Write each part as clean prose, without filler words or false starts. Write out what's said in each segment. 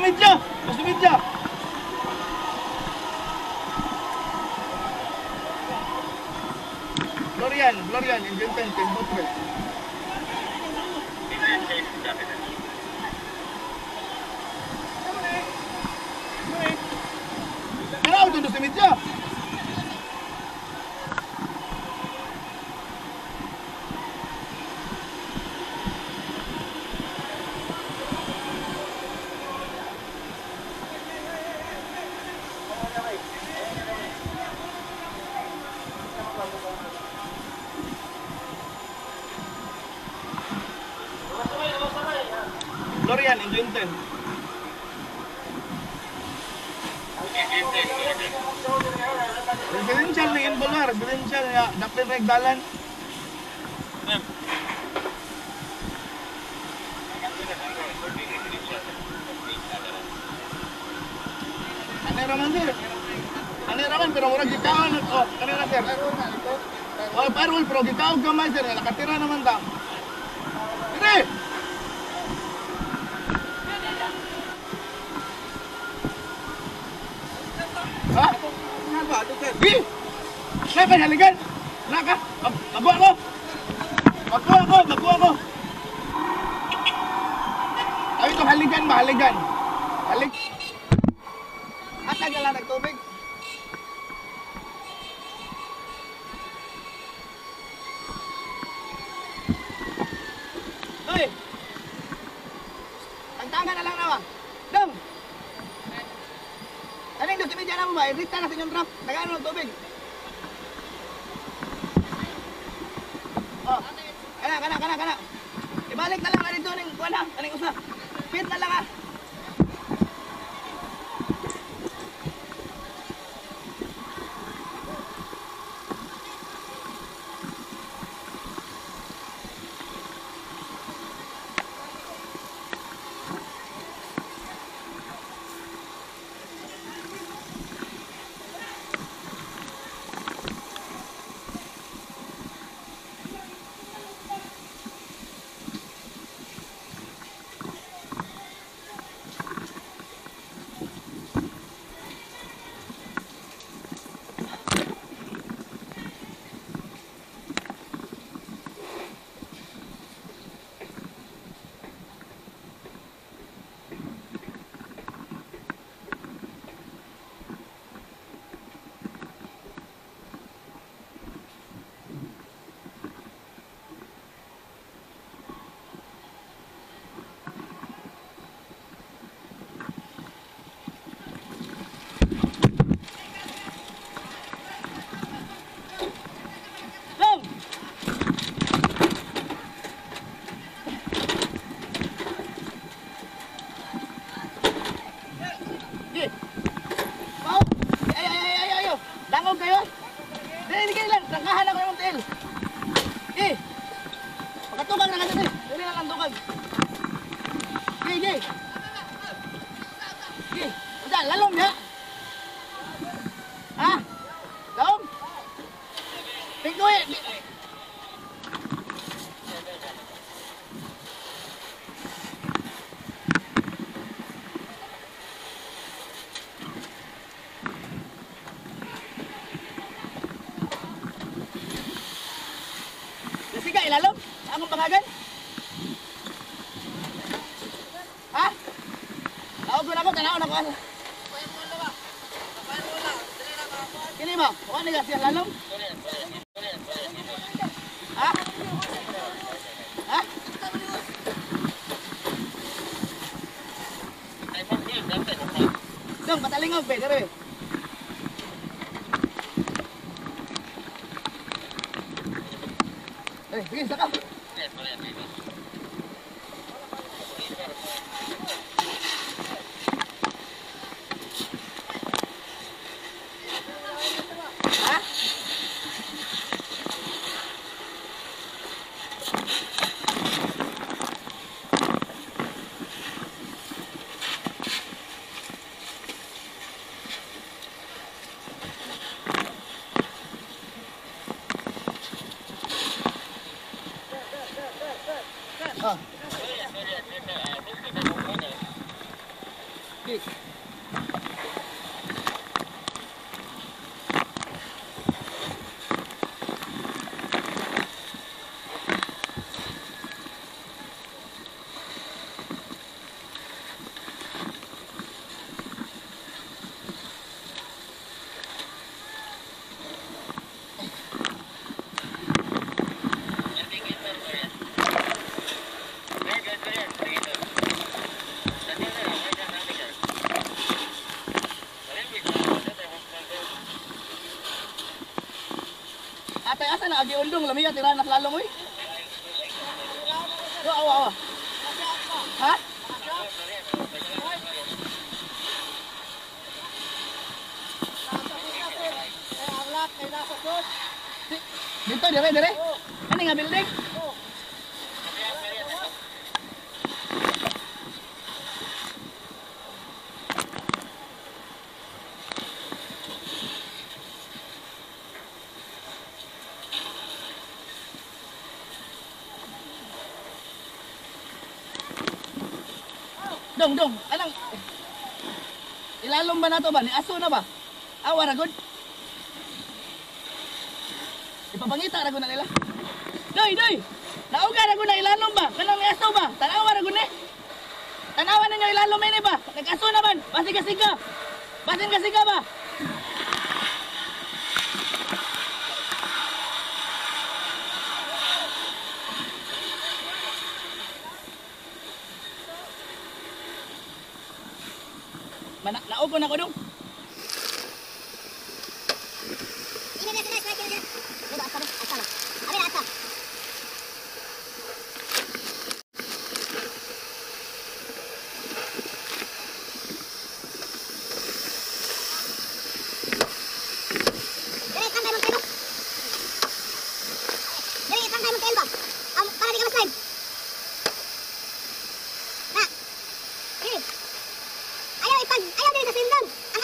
media. Dos media. Florian, engine 10, tempo 3. Kenapa tu dos media? Florian, engine 10. Residential na yun bola, residential na dapat regdalan. Ano raman pero murag gikaon oh, kanina sir. Oh, parol pero gikaon gamay sir, nakatira naman ta. Dire. Ha? Kenapa tu kan? Di. Kenapa haligan? Naka, bago ako. Ay ito haligan ba? Haligan. Asa gala nagtubig? Hoy. Tantangan na lang naman. Dong. Anong gusto media na mo ba? Irita na sa inyong trap. Nagano ng tubig? Oh. Kana. Ibalik na lang na dito ng kuwan ha. Kaning usa. Pit na lang ha. Dangog kayo? Hindi kayo lang, tangkahan ako yung tail. Pagkatugang na kasi, hindi na lang tukag. Udah, lalom ya? Ha? Lalom? Tingkoy! Ilalom? Ang pangagan? Ha? Laog ko na ko, tanaw na ko. Kini mo? Huwag na siya lalom? Ha? Ha? Dong, patalingog, be, dere. Sige, saka. Ha? Oh. Atay asa na agi undong lamiya tira nak lalo mo eh. Yo awa. Ha? Dito dire. Ano nga building? Dong, anang ilalom ba na to ba? Ni aso na ba? Awa ra gud. Ipapangita ra gud na nila. Doy. Nauga ra gud na ilalom ba? Kanang ni aso ba? Tanawa ra gud ni. Tanawa ninyo ilalom ini ba? Nag-aso naman. Basin ka ba? Naupo na ko dong. Ayaw din sa sindang. Ang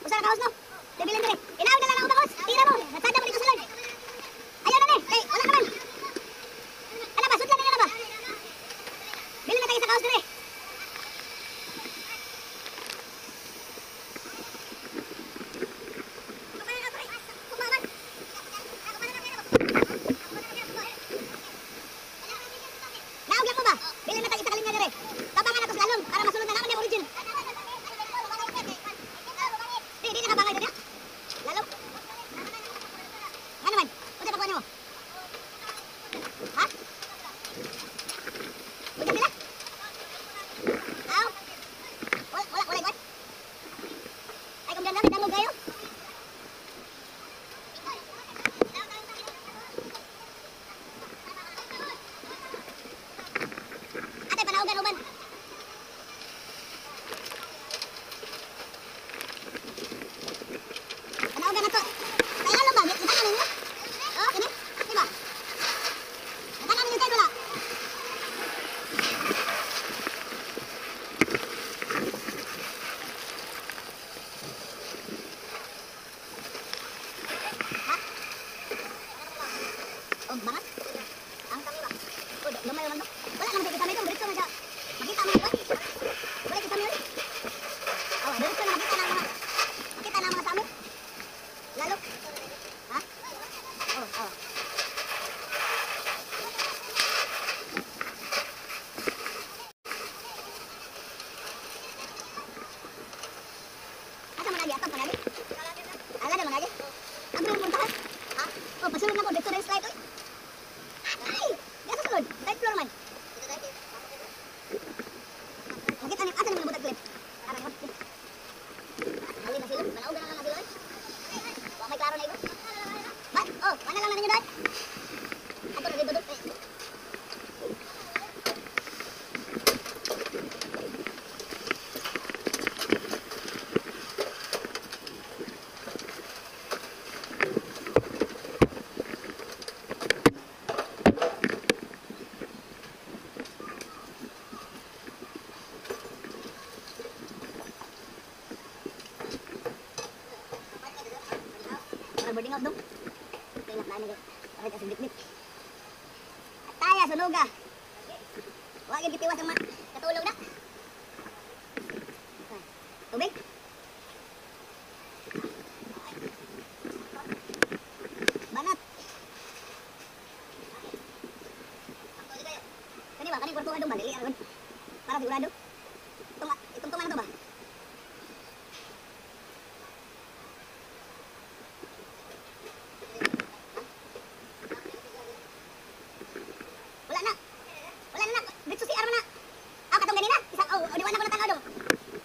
Usa ka kaos no. Debilin dire. Inaw na lang ako kaos. Tira mo. Natada mo dito sulod. Ayaw na ni. Hey, wala ka man. Ano ba sudlan na ba? Bilin na tayo sa kaos dire. Naugyan mo ba? Bilin na tayo sa kalinga dire. Tabangan na to sa lalong para masulod na naman yung origin. Di na kabangay doon ya? Lalong? Nga naman? Punta pa kuha niyo mo? Ha? Punta sila? Aw? Wala iguan? Ay kung dyan damog kayo? Ate, panaugan-uban. Panaugan na to. Sa ilalong ba? Natanan ninyo? Oh, ini? Diba? Natanan ninyo kayo wala? Ha? Oh, bangat? Ang kami ba? Oh, gamay naman to. Wala naman kayo kisame ito. Diretso na siya. Makita mo ito. Wala kisame ulit. Oh, diretso na makita na mga. Makita na mga samo. Lalo? Ha? Oh, oh. Asa man lagi? Atang pa lagi? Ala na man lagi? Ang doon punta ka? Ha? Oh, pasulod na ko. Dito na yung slide. Ay! Di sa sulod. Third floor man. Makita niyo. Asa naman nabutag clip? Arang mo. Mali na silog. Manaugan na lang na silog. Huwag may klaro na ito. Ba't? Oh, mana lang na ninyo dahil? Ato na dito doon. Para boarding house dong. Kaya na plano guys. Para kasi dikdik. At taya sunuga. Huwag yung kitiwas ang katulog na. Tubig. Banat. Kani ba? Kani kwartuhan dong ba? Dili aragod. Para sigurado. Itong tuman na to ba? Wala na. Dito si Arma na. Ah, katong ganina. Isang, diwan ako na tanaw dong.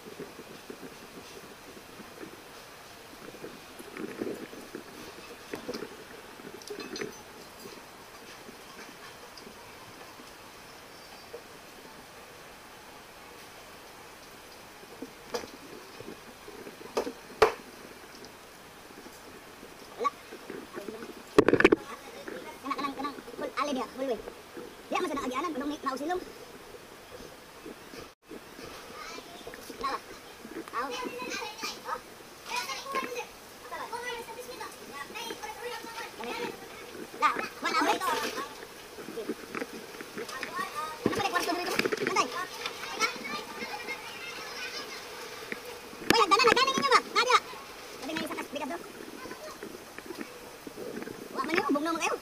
Wala. Kanang full ali dia, full way. Dia masih nak agianan, belum mau silong. Kenapa? Tahu? Nah, mana awet? Kenapa dek kwarto dulu? Nanti. Oh, nagdanan ninyo ba? Nada. Pwede nga isa kas bigas bro. Wah, man yun, bugno mo kayo.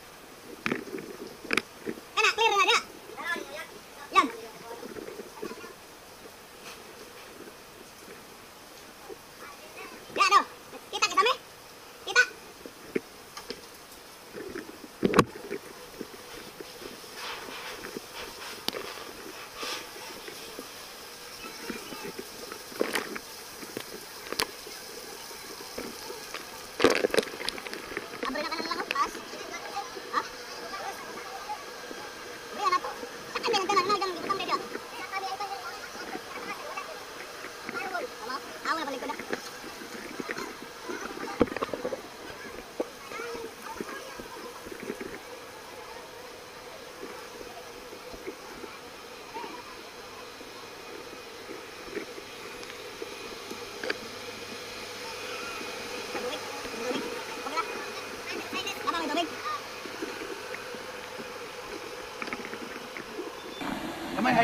Kana, clear na dia. Yan. Ya, do. Kita me. Kita. Abre na ka na lang, pas.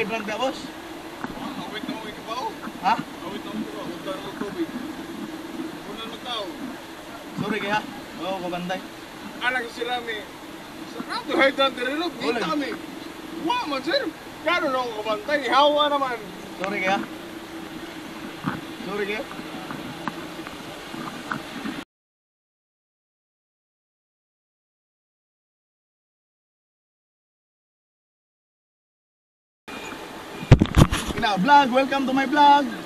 hydrant ka, boss? Awit na mo ikaw. Ha? Awit na mo ikaw. Punta ng tubig. Punan mo tao. Sorry kaya. Oo, kabantay. Anak sila mi. Sa kato hydrant rin no. Kita kami. Wa man sir. Kano na ako kabantay. Hawa naman. Sorry kaya. Sorry kaya. Vlog, welcome to my vlog.